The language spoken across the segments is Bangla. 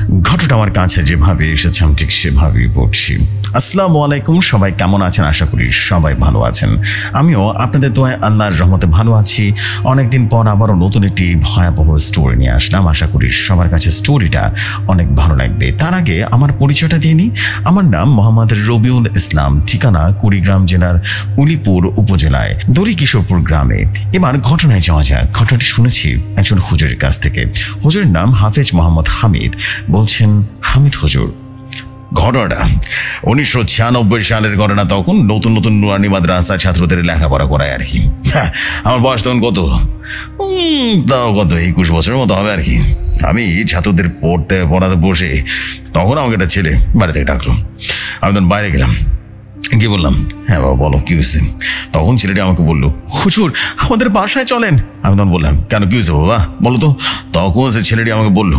ঘটনাটা আমার কাছে যেভাবে এসেছে আমি ঠিক সেভাবেই পড়ছি। আসসালামু আলাইকুম, সবাই কেমন আছেন? আশা করি সবাই ভালো আছেন। আমিও আপনাদের দোয়ায় আল্লাহর রহমতে ভালো আছি। অনেকদিন পর আবারও নতুন একটি ভয়াবহ স্টোরি নিয়ে আসলাম। আশা করি সবার কাছে স্টোরিটা অনেক ভালো লাগবে। তার আগে আমার পরিচয়টা দিয়ে নিই। আমার নাম মোহাম্মদ রবিউল ইসলাম, ঠিকানা কুড়িগ্রাম জেলার উলিপুর উপজেলায় দড়িকিশোরপুর গ্রামে। এবার ঘটনায় যাওয়া যাক। ঘটনাটি শুনেছি একজন হুজুরের কাছ থেকে। হুজুরের নাম হাফেজ মোহাম্মদ হামিদ। বলছেন, হামিদ হুজুর, ঘটনাটা 1996 সালের ঘটনা। তখন নতুন নতুন নুরানি মাদ্রাসা ছাত্রদের লেখাপড়া করায় আর কি। আমার বয়স তখন কত, তাও কত 21 বছরের মতো হবে আর কি। আমি ছাত্রদের পড়াতে বসে তখন আমাকে একটা ছেলে বাড়ি থেকে ডাকলো। আমি তখন বাইরে গেলাম, কি বললাম, হ্যাঁ বাবা বলো কি হয়েছে। তখন ছেলেটি আমাকে বললো, হুজুর আমাদের বাসায় চলেন। আমি তখন বললাম, কেন কি হয়েছে বাবা বলো তো। তখন সে ছেলেটি আমাকে বললো,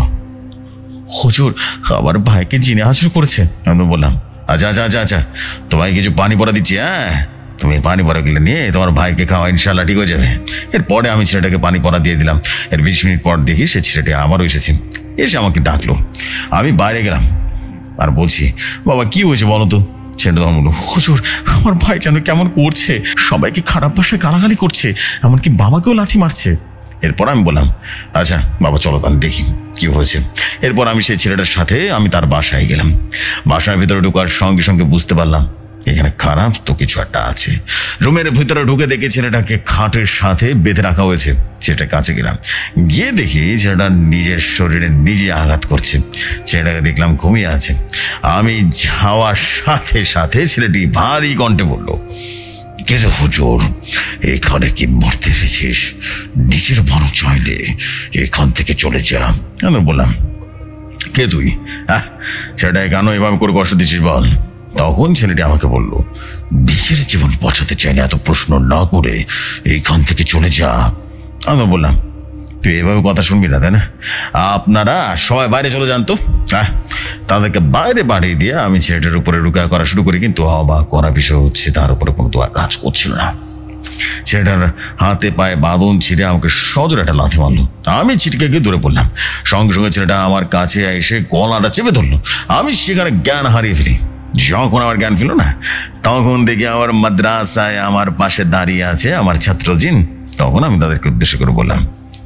হুজুর আমার ভাইকে জিনে হাজির করেছে। আমি বললাম, আচ্ছা আচ্ছা আচ্ছা আচ্ছা, তোমায় কিছু পানি পড়া দিচ্ছি, হ্যাঁ তুমি পানি পড়া গেলে নিয়ে তোমার ভাইকে খাওয়া, ইনশাল্লাহ ঠিক হয়ে যাবে। এরপরে আমি ছেলেটাকে পানি পড়া দিয়ে দিলাম। এর 20 মিনিট পর দেখি সে ছেলেটি আবারও এসেছে, এসে আমাকে ডাকলো। আমি বাইরে গেলাম আর বলছি, বাবা কি হয়েছে বলো তো। ছেলেটা তখন বললো, হুজুর আমার ভাই যেন কেমন করছে, সবাইকে খারাপ ভাষায় গালাগালি করছে, এমনকি বাবাকেও লাথি মারছে। এরপর আমি বললাম, আচ্ছা বাবা চলো তাহলে দেখি কি হয়েছে। এরপর আমি সেই ছেলেটার সাথে আমি তার বাসায় গেলাম। বাসার ভিতরে ঢোকার সঙ্গে সঙ্গে বুঝতে পারলাম এখানে খারাপ তো কিছু একটা আছে। রুমের ভিতরে ঢুকে দেখে ছেলেটাকে খাটের সাথে বেঁধে রাখা হয়েছে। ছেলেটার কাছে গেলাম, গিয়ে দেখি ছেলেটা নিজের শরীরে নিজে আঘাত করছে। ছেলেটাকে দেখলাম ঘুমিয়ে আছে। আমি যাওয়ার সাথে সাথে ছেলেটি ভারী কণ্ঠে বলল, কে রে হুজুর, এখানে কি মরতে এসেছিস? নিজের ভালো চাইলে এখান থেকে চলে যা। আমি বললাম, কে তুই? সেটা কেন এভাবে করে কষ্ট দিচ্ছিস বল। তখন ছেলেটি আমাকে বলল, নিজের জীবন বাঁচাতে চাইলে এত প্রশ্ন না করে এইখান থেকে চলে যা। আমি বললাম, তুই এভাবে কথা শুনবি না তাই না, আপনারা সবাই বাইরে চলে যান তো। তাদেরকে বাইরে বাড়িয়ে দিয়ে আমি ছেলেটার উপরে রুকা করা শুরু করি। কিন্তু অবাক করা বিষয় হচ্ছে তার উপরে কোনো দোয়া কাজ করছিল না। ছেলেটার হাতে পায়ে বাঁধন ছিঁড়ে আমাকে সজোরে একটা লাথি মারলো। আমি ছিটকে গিয়ে দূরে পড়লাম। সঙ্গে সঙ্গে ছেলেটা আমার কাছে এসে গলাটা চেপে ধরলো। আমি সেখানে জ্ঞান হারিয়ে ফেলি। যখন আমার জ্ঞান ফিরল না, তখন দেখি আমার মাদ্রাসায় আমার পাশে দাঁড়িয়ে আছে আমার ছাত্র জিন। তখন আমি তাদেরকে উদ্দেশ্য করে বললাম,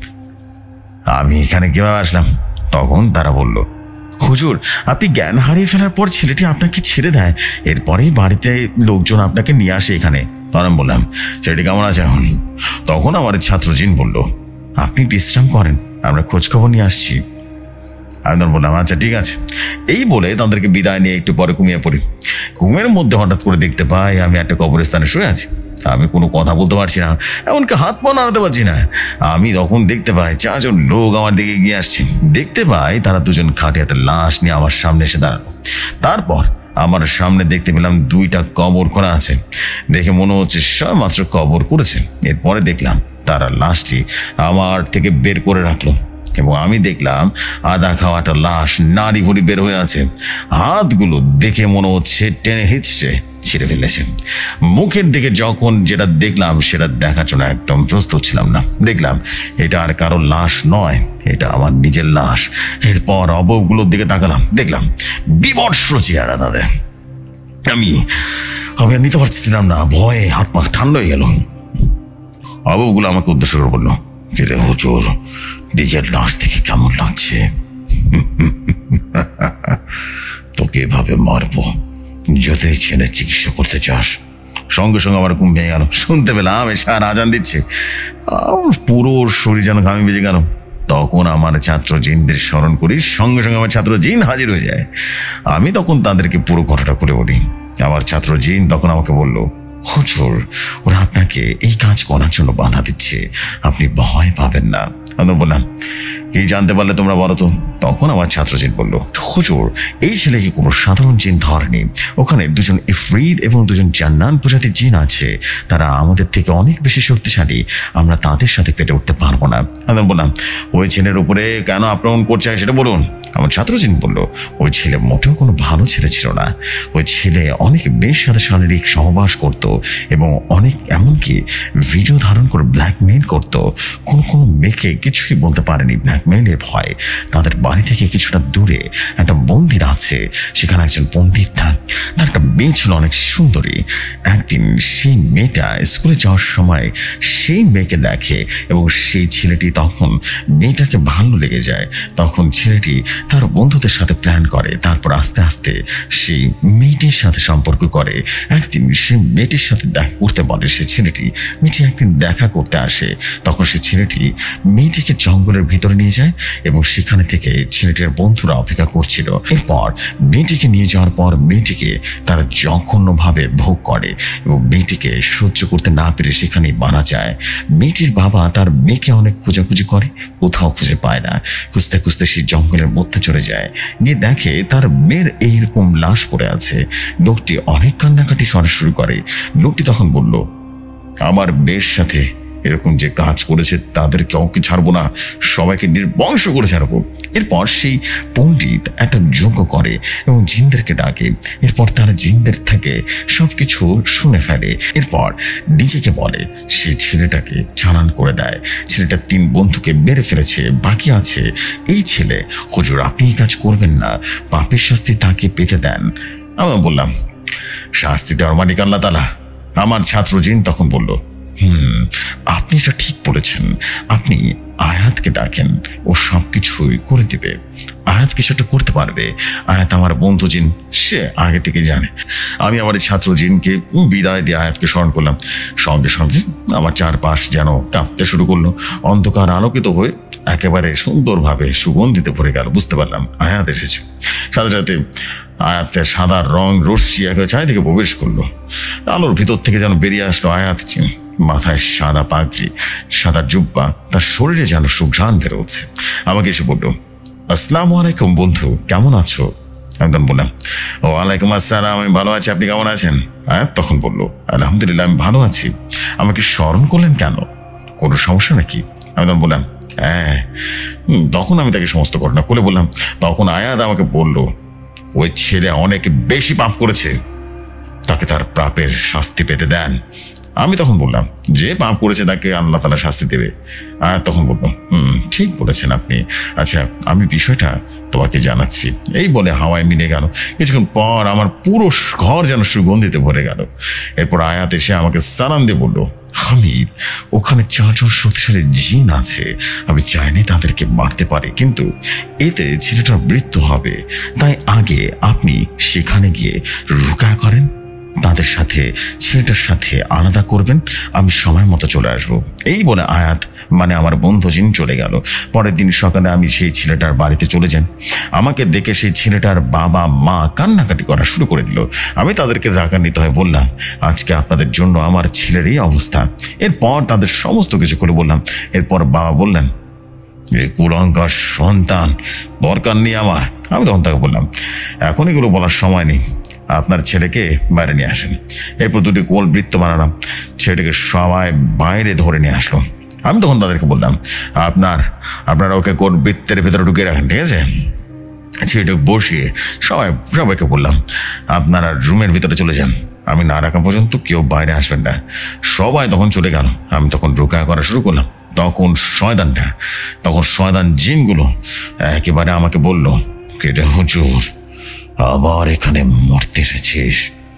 আমি এখানে কিভাবে আসলাম? তখন তারা বলল, হুজুর আপনি জ্ঞান হারিয়ে ফেলার পর ছেলেটি আপনাকে ছেড়ে দেয়, এরপরেই বাড়িতে লোকজন আপনাকে নিয়ে আসে এখানে। তখন আমি বললাম, ছেলেটি কেমন আছে এখন? তখন আমার ছাত্র জিন বলল, আপনি বিশ্রাম করেন, আমরা খোঁজখবর নিয়ে আসছি। আমি তখন বললাম, আচ্ছা ঠিক আছে। এই বলে তাদেরকে বিদায় নিয়ে একটু পরে ঘুমিয়ে পড়ি। ঘুমের মধ্যে হঠাৎ করে দেখতে পাই আমি একটা কবরস্থানে শুয়ে আছি। আমি কোনো কথা বলতে পারছি না, এমনকি হাত পা নাড়াতে পারছি না। আমি তখন দেখতে পাই 4 জন লোক আমার দিকে এগিয়ে আসছে। দেখতে পাই তারা 2 জন খাটে হাতে লাশ নিয়ে আমার সামনে এসে দাঁড়ালো। তারপর আমার সামনে দেখতে পেলাম 2টা কবর করা আছে। দেখে মনে হচ্ছে সব মাত্র কবর করেছে। এরপরে দেখলাম তারা লাশটি আমার থেকে বের করে রাখলো এবং আমি দেখলাম আধা খাওয়াটা লাশ নাড়ি ভুড়ি বের হয়ে আছে। হাতগুলো দেখে মনে হচ্ছে টেনে হিঁচড়ে ছিঁড়ে ফেলেছে। মুখের দিকে যখন যেটা দেখলাম সেটা দেখার জন্য একদম প্রস্তুত ছিলাম না। দেখলাম এটা আর কারো লাশ নয়, এটা আমার নিজের লাশ। এরপর অবয়বগুলোর দিকে তাকালাম, দেখলাম বিভৎস চেহারা তাদের। আমি আর নিতে পারছিলাম না, ভয়ে হাত পা ঠান্ডা হয়ে গেল। অবয়বগুলো আমাকে উদ্দেশ্য করে বললো, কে রে হুজুর, নিজের লাশ থেকে কেমন লাগছে? তোকে এভাবে মারবো যদি ছেলে চিকিৎসা করতে চাস। সঙ্গে সঙ্গে আমার ঘুম ভেঙে গেল। শুনতে পেলাম এশার আজান দিচ্ছে। পুরো শরীর যেন ঘামে বেজে গেল। তখন আমার ছাত্র জিনদের স্মরণ করি, সঙ্গে সঙ্গে আমার ছাত্র জিন হাজির হয়ে যায়। আমি তখন তাদেরকে পুরো ঘটনাটা করে বলি। আমার ছাত্র জিন তখন আমাকে বলল, হুজুর ওরা আপনাকে এই কাজ করার জন্য বাধা দিচ্ছে, আপনি ভয় পাবেন না। আমি বললাম, কি জানতে পারলে তোমরা বলো তো? তখন আমার ছাত্র জিন বলল, হুজুর এই ছেলেকে কোনো সাধারণ জিন ধরেনি, ওখানে 2 জন ইফরিত এবং 2 জন জান্নান প্রজাতির জিন আছে, তারা আমাদের থেকে অনেক বেশি শক্তিশালী, আমরা তাদের সাথে পেরে উঠতে পারবো না। আমি বললাম, ওই ছেলের উপরে কেন আক্রমণ করছে সেটা বলুন। আমার ছাত্র জিন বলল, ওই ছেলে মোটেও কোনো ভালো ছেলে ছিল না। ওই ছেলে অনেক মেয়ের সাথে শারীরিক সহবাস করত এবং অনেক এমনকি ভিডিও ধারণ করে ব্ল্যাকমেইল করত। কোনো মেয়েকে কিছুই বলতে পারেনি ব্ল্যাক ব্ল্যাকমেইলের ভয় তাদের বাড়ি থেকে কিছুটা দূরে একটা মন্দির আছে, সেখানে একজন পণ্ডিত তার একটা মেয়ে ছিল অনেক সুন্দরী। একদিন সেই মেয়েটা স্কুলে যাওয়ার সময় সেই মেয়েকে দেখে এবং সেই ছেলেটি তখন মেয়েটাকে ভালো লেগে যায়। তখন ছেলেটি তার বন্ধুদের সাথে প্ল্যান করে, তারপর আস্তে আস্তে সেই মেয়েটির সাথে সম্পর্ক করে। একদিন সে মেয়েটির সাথে দেখা করতে বলে সে ছেলেটি, মেয়েটি একদিন দেখা করতে আসে। তখন সে ছেলেটি মেয়েটিকে জঙ্গলের ভিতরে নিয়ে যায় এবং সেখানে থেকে ছেলেটির বন্ধুরা অপেক্ষা করছিল। এরপর মেয়েটিকে নিয়ে যাওয়ার পর মেয়েটিকে তারা জঘন্যভাবে ভোগ করে এবং মেয়েটিকে সহ্য করতে না পেরে সেখানেই মারা যায়। মেয়েটির বাবা তার মেয়েকে অনেক খোঁজাখুঁজি করে, কোথাও খুঁজে পায় না। খুঁজতে খুঁজতে সে জঙ্গলের মধ্যে চলে যায়, গিয়ে দেখে তার মেয়ের এইরকম লাশ পড়ে আছে। লোকটি অনেক কান্নাকাটি করা শুরু করে। লোকটি তখন বলল, আমার মেয়ের সাথে এরকম যে কাজ করেছে তাদের কাউকে ছাড়বো না, সবাইকে নির্বংশ করে ছাড়বো। এরপর সেই পণ্ডিত একটা যজ্ঞ করে এবং জিনদেরকে ডাকে। এরপর তারা জিনদের থেকে সবকিছু শুনে ফেলে। এরপর নিজেকে বলে সে ছেলেটাকে চালান করে দেয়। ছেলেটা 3 বন্ধুকে মেরে ফেলেছে, বাকি আছে এই ছেলে। হুজুর, আপনি এই কাজ করবেন না, পাপের শাস্তি তাকে পেতে দেন। আমি বললাম, শাস্তি দেওয়ার মালিক আল্লাহ তাআলা। আমার ছাত্র জিন তখন বলল, আপনি এটা ঠিক বলেছেন, আপনি আয়াতকে ডাকেন, ও সবকিছুই করে দিবে। আয়াত কিছুটা করতে পারবে। আয়াত আমার বন্ধু জিন, সে আগে থেকে জানে। আমি আমার ছাত্র জিনকে বিদায় দিয়ে আয়াতকে স্মরণ করলাম। সঙ্গে সঙ্গে আমার চারপাশ যেন কাঁপতে শুরু করলো। অন্ধকার আলোকিত হয়ে একেবারে সুন্দরভাবে সুগন্ধিতে ভরে গেল। বুঝতে পারলাম আয়াত এসেছে। সাথে সাথে আয়াতের সাদা রং রশ্মি একেবারে চারিদিকে প্রবেশ করলো। আলোর ভিতর থেকে যেন বেরিয়ে আসলো আয়াত। মাথায় সাদা পাগড়ি, সাদা জুব্বা, তার শরীরে যেন সুঘ্রাণ বেরোচ্ছে। আমাকে এসে বলল, আসসালামু আলাইকুম বন্ধু, কেমন আছো? আমি তখন বললাম, ওয়ালাইকুম আসসালাম, আমি ভালো আছি, আপনি কেমন আছেন? আয়াত তখন বলল, আলহামদুলিল্লাহ, আমি ভালো আছি। আমাকে স্মরণ করলেন কেন? কোনো সমস্যা নাকি? আমি তখন বললাম, হ্যাঁ। তখন আমি তাকে সমস্ত ঘটনা খুলে বললাম। তখন আয়াত আমাকে বলল, ওই ছেলে অনেক বেশি পাপ করেছে, তাকে তার পাপের শাস্তি পেতে দেন। আমি তখন বললাম, যে পাপ করেছে তাকে আল্লাহ তাআলা শাস্তি দেবে। আর তখন বলবো, ঠিক বলেছেন আপনি। আচ্ছা, আমি বিষয়টা তোমাকে জানাচ্ছি। এই বলে হাওয়ায় মিলে গেল। কিছুক্ষণ পর আমার পুরো ঘর যেন সুগন্ধিতে ভরে গেল। এরপর আয়াত এসে আমাকে সালাম দিয়ে বললো, হামিদ, ওখানে 4 জন শক্তিশালী জিন আছে। আমি চাইনি তাদেরকে মারতে পারি, কিন্তু এতে ছেলেটার মৃত্যু হবে। তাই আগে আপনি সেখানে গিয়ে রুকা করেন, তাদের সাথে ছেলেটার সাথে আলাদা করবেন, আমি সময় মতো চলে আসবো। এই বলে আয়াত মানে আমার বন্ধু জিন চলে গেল। পরের দিন সকালে আমি সেই ছেলেটার বাড়িতে চলে যাই। আমাকে দেখে সেই ছেলেটার বাবা মা কান্নাকাটি করা শুরু করে দিল। আমি তাদেরকে রাগান্বিত হয়ে বললাম, আজকে আপনাদের জন্য আমার ছেলের এই অবস্থা। এরপর তাদের সমস্ত কিছু করে বললাম। এরপর বাবা বললেন, এই কুলঙ্কার সন্তান দরকার নেই আমার। আমি তখন তাকে বললাম, এখন এগুলো বলার সময় নেই, আপনার ছেলেকে বাইরে নিয়ে আসেন। এরপর 2টি গোল বৃত্ত বানালাম, ছেলেটাকে সবাই বাইরে ধরে নিয়ে আসলো। আমি তখন তাদেরকে বললাম, আপনারা ওকে কোল বৃত্তের ভেতরে ঢুকিয়ে রাখেন, ঠিক আছে? ছেলেটাকে বসিয়ে সবাইকে বললাম, আপনারা রুমের ভিতরে চলে যান, আমি না রাখা পর্যন্ত কেউ বাইরে আসবেন না। সবাই তখন চলে গেল। আমি তখন রুকা করা শুরু করলাম। তখন শয়তান জিনগুলো একেবারে আমাকে বলল, কেটে হুজুর, আবার এখানে মরতে এসেছিস?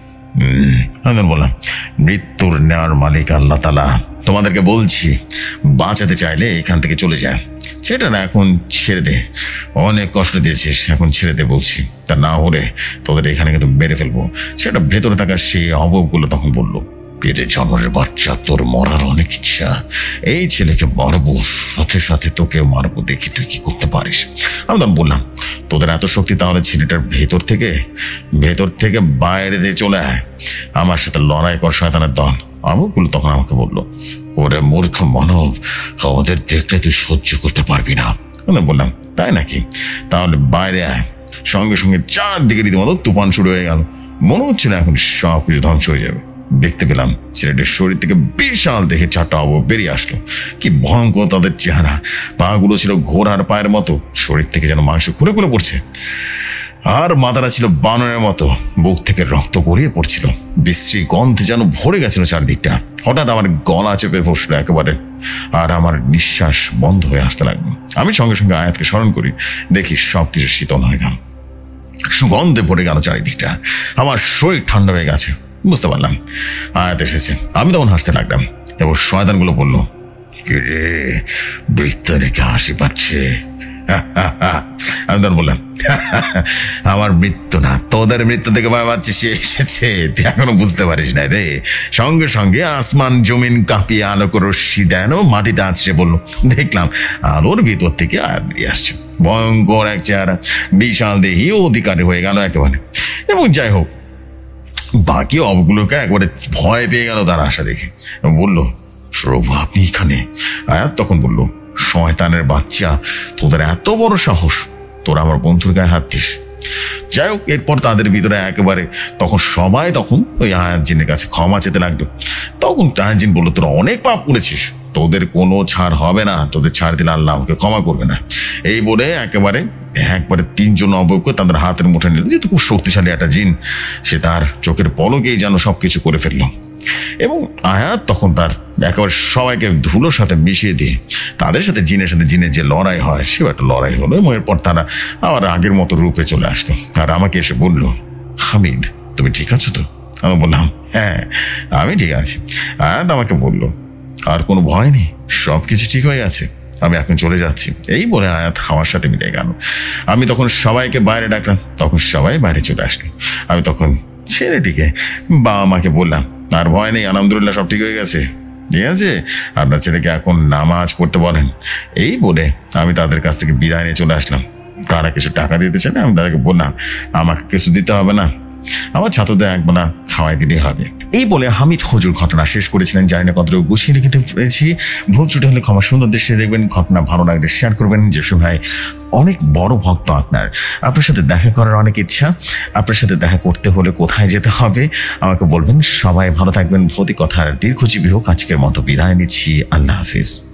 আমি বললাম, মৃত্যুর নেওয়ার মালিক আল্লাহ তাআলা। তোমাদেরকে বলছি, বাঁচাতে চাইলে এখান থেকে চলে যায়। সেটা না, এখন ছেড়ে দে, অনেক কষ্ট দিয়েছিস, এখন ছেড়ে দে বলছি, তা না হলে তোদের এখানে কিন্তু মেরে ফেলবো। সেটা ভেতরে থাকা সেই অবগুলো তখন বললো, পেটে জন্মের বাচ্চা, তোর মরার অনেক ইচ্ছা, এই ছেলেকে মারবো, সাথে সাথে তোকে মারবো, দেখি তুই কি করতে পারিস। আমি তখন বললাম, তোদের এত শক্তি, তাহলে ছেলেটার ভেতর থেকে বাইরে দিয়ে চলে আয়, আমার সাথে লড়াই কর শয়তানের দল। আমগুলো তখন আমাকে বললো, ওরে মূর্খ মানব, আমাদের দেখলে তুই সহ্য করতে পারবি না। আমি বললাম, তাই নাকি? তাহলে বাইরে আয়। সঙ্গে সঙ্গে 4 দিকে রীতিমতো তুফান শুরু হয়ে গেল। মনে হচ্ছিল এখন সব কিছু ধ্বংস হয়ে যাবে। দেখতে পেলাম ছেলেটির শরীর থেকে বিশাল দেখে 4টা অবয়ব বেরিয়ে আসলো। কি ভয়ঙ্কর তাদের চেহারা! পা গুলো ছিল ঘোড়ার পায়ের মতো, শরীর থেকে যেন মাংস খুলে খুলে পড়ছে। আর মাথাটা ছিল বানরের মতো, বুক থেকে রক্ত গড়িয়ে পড়ছিল, বিশ্রী গন্ধে যেন ভরে গেছিল চারদিকটা। হঠাৎ আমার গলা চেপে বসলো একেবারে, আর আমার নিঃশ্বাস বন্ধ হয়ে আসতে লাগলো। আমি সঙ্গে সঙ্গে আয়াতকে স্মরণ করি, দেখি সবকিছু শীতল হয়ে গেল, সুগন্ধে পড়ে গেল চারিদিকটা। আমার শরীর ঠান্ডা হয়ে গেছে, বুঝতে পারলাম আয়াত এসেছে। আমি তখন হাসতে লাগলাম এবং শয়তানগুলো বলল, রে বৃত্ত দেখে হাসি পাচ্ছে। আমি তখন বললাম, আমার মৃত্যু না, তোদের মৃত্যু থেকে ভয় পাচ্ছিস, সে এসেছে, তুই এখনো বুঝতে পারিস না রে। সঙ্গে সঙ্গে আসমান জমিন কাঁপিয়ে আলোক রশ্মি দেন মাটিতে আছড়ে বললো। দেখলাম আলোর ভিতর থেকে আয়াত বেরিয়ে আসছে, ভয়ঙ্কর এক চেহারা, বিশাল দেহি, অধিকারী হয়ে গেল একেবারে। এবং যাই হোক, বাকি অবগুলোকে একবারে ভয় পেয়ে গেল তার আশা দেখে। বলল, প্রভু আপনি এখানে? আয়াত তখন বলল, শয়তানের বাচ্চা, তোদের এত বড় সাহস, তোরা আমার বন্ধুর গায়ে হাত দিস। যাই হোক, এরপর তাদের ভিতরে একেবারে সবাই ওই আয়াত জিনের কাছে ক্ষমা চেতে লাগলো। তখন আয়াত জিন বললো, তোরা অনেক পাপ করেছিস, তোদের কোনো ছাড় হবে না, তোদের ছাড় দিলে আল্লাহ আমাকে ক্ষমা করবে না। এই বলে একবারে তিনজন অবয়বকে তাদের হাতের মুঠে নিল। যেহেতু খুব শক্তিশালী একটা জিন, সে তার চোখের পলকেই যেন সবকিছু করে ফেললো। এবং আয়াত তখন তার একেবারে সবাইকে ধুলোর সাথে মিশিয়ে দিয়ে তাদের সাথে জিনের যে লড়াই হয়, সেও একটা লড়াই হলো। এবং এরপর তারা আবার আগের মতো রূপে চলে আসলো, আর আমাকে এসে বলল, হামিদ তুমি ঠিক আছো তো? আমি বললাম, হ্যাঁ আমি ঠিক আছি। আয়াত আমাকে বলল, আর কোনো ভয় নেই, সবকিছু ঠিক হয়ে গেছে, আমি এখন চলে যাচ্ছি। এই বলে আয়াত আমার সাথে মিলে গেল। আমি তখন সবাইকে বাইরে ডাকলাম, তখন সবাই বাইরে চলে আসলো। আমি তখন ছেলেটিকে বাবা মাকে বললাম, আর ভয় নেই, আলহামদুলিল্লাহ সব ঠিক হয়ে গেছে, ঠিক আছে, আপনার ছেলেকে এখন নামাজ পড়তে বলেন। এই বলে আমি তাদের কাছ থেকে বিদায় নিয়ে চলে আসলাম। তারা কিছু টাকা দিতে চান, আমি তাদেরকে বললাম, আমাকে কিছু দিতে হবে না, আমার ছাত্রদের একবার না খাওয়াই দিলেই হবে। এই বলে হামিদ হুজুর ঘটনা শেষ করেছিলেন। জানি না কতটুকু গুছিয়ে লিখতে পেরেছি, ভুল ত্রুটি হলে ক্ষমা সুন্দর দৃষ্টিতে দেখবেন। ঘটনা ভালো লাগলে শেয়ার করবেন। জসু ভাই অনেক বড় ভক্ত আপনার সাথে দেখা করার অনেক ইচ্ছা। আপনার সাথে দেখা করতে হলে কোথায় যেতে হবে আমাকে বলবেন। সবাই ভালো থাকবেন, ভৌতিক কথার দীর্ঘজীবী হোক। আজকের মতো বিদায় নিচ্ছি, আল্লাহ হাফিজ।